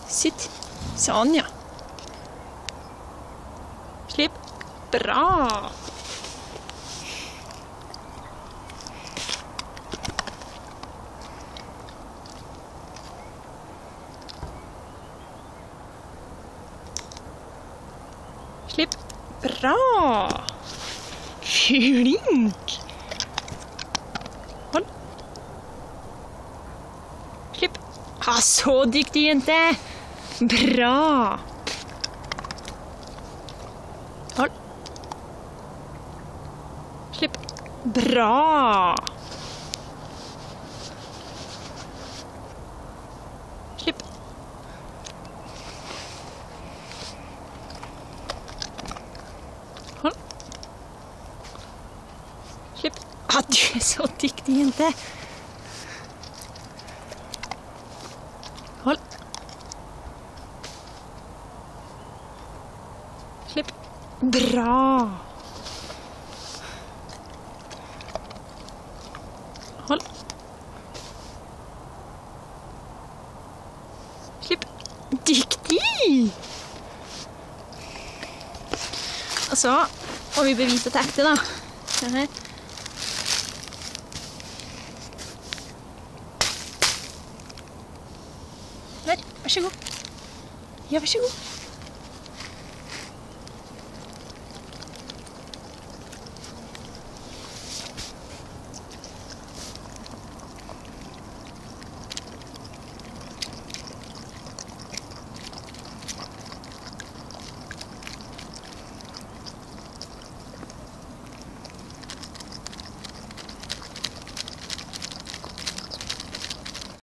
Sitt. Sånn, ja. Slipp. Bra. Slipp. Bra. Flink. Hold. Slipp. Ha, så dyktig, jente. Bra. Hold. Slipp. Bra. Slipp. Hold. Slipp. Ah, du er så dyktig, jente. Hold. Slipp. Bra. Hold. Slipp. Dyktig! Og så må vi bevise til ekte, da. Se her. Vær så god. Ja, vær så god.